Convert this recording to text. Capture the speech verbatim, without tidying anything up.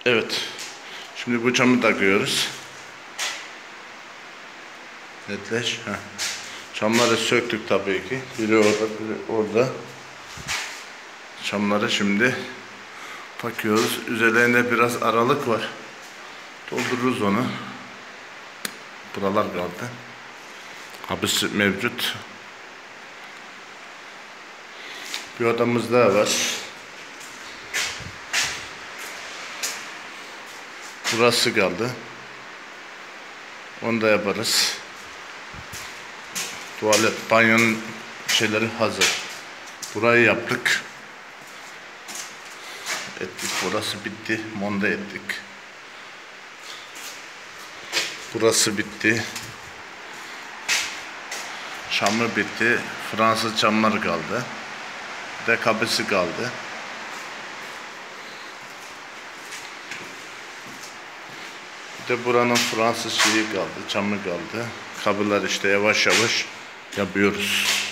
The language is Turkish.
Evet. Şimdi bu camı takıyoruz. Netleş. Heh. Camları söktük tabii ki. Biri orada, biri orada. Camları şimdi takıyoruz. Üzerlerinde biraz aralık var. Doldururuz onu. Buralar kaldı. Hapis mevcut. Bir odamız daha var. Burası kaldı. Onu da yaparız. Tuvalet, banyonun şeyleri hazır. Burayı yaptık. Ettik. Burası bitti. Monte ettik. Burası bitti. Çamı bitti. Fransız çamlar kaldı. Bir de kapısı kaldı. Bir de buranın Fransız şeyi kaldı. Çamı kaldı. Kapılar işte yavaş yavaş yapıyoruz.